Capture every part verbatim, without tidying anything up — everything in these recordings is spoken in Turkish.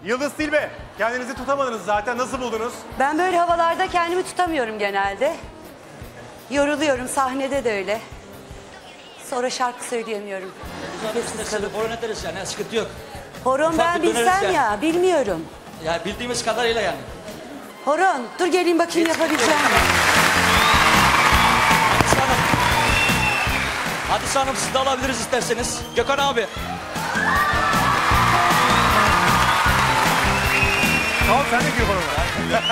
Yıldız Tilbe, kendinizi tutamadınız zaten. Nasıl buldunuz? Ben böyle havalarda kendimi tutamıyorum genelde. Yoruluyorum, sahnede de öyle. Sonra şarkı söyleyemiyorum. Biz de horon ederiz yani, sıkıntı yok. Horon Ufak ben bir döneriz bilsem yani. ya, bilmiyorum. Yani bildiğimiz kadarıyla yani. Horon, dur geleyim bakayım yapabileceğim mi? Hadise Hanım. Hadise Hanım, siz de alabiliriz isterseniz. Gökhan abi. Tamam, sen de gir bana.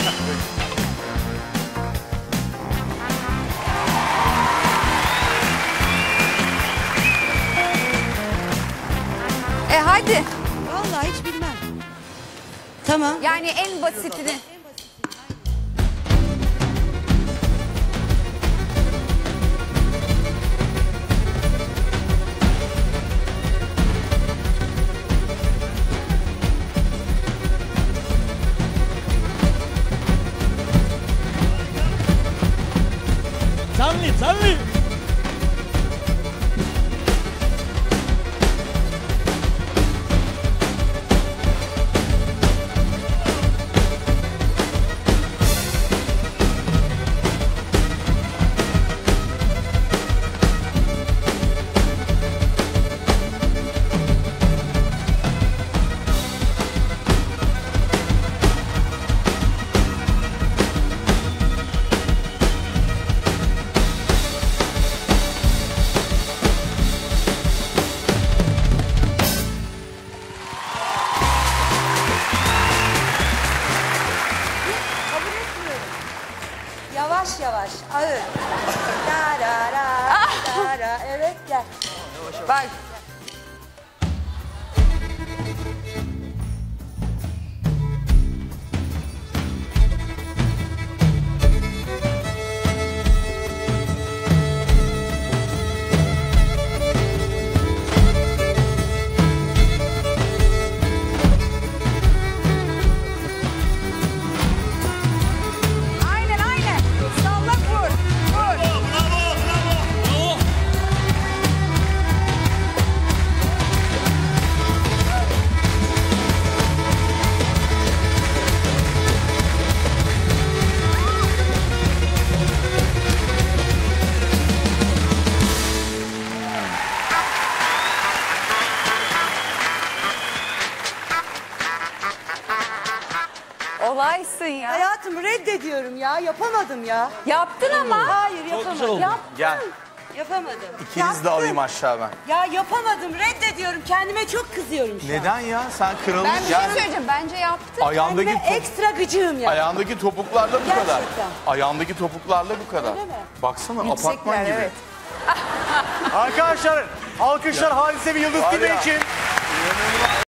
E hadi. Vallahi hiç bilmem. Tamam. Yani en basitini. Zanli, zanli. Kabul etmiyorum. Yavaş yavaş, ağır. La la la, la la. Evet gel. Bak. Aynen aynen. Salla vur. Vur. Bravo. Olaysın ya. Hayatım reddediyorum ya, yapamadım ya. Yaptın ama. Hayır Çok güzel yapamadım. oldu. Yaptım. Gel. Yapamadım. İkiniz de alayım aşağı ben. Ya yapamadım, reddediyorum. Kendime çok kızıyorum şu an. Neden ya? Sen kırılmış. Ben bir şey Yani söyleyeceğim. Bence yaptın. ayağındaki, Kendime top- ekstra gıcığım ya. ayağındaki topuklarla bu kadar. Gerçekten. Ayağındaki topuklarla bu kadar. Öyle mi? Baksana Yüksekler, apartman gibi. evet. Arkadaşlar, alkışlar Hadise ve Yıldız Var Tilbe ya. için.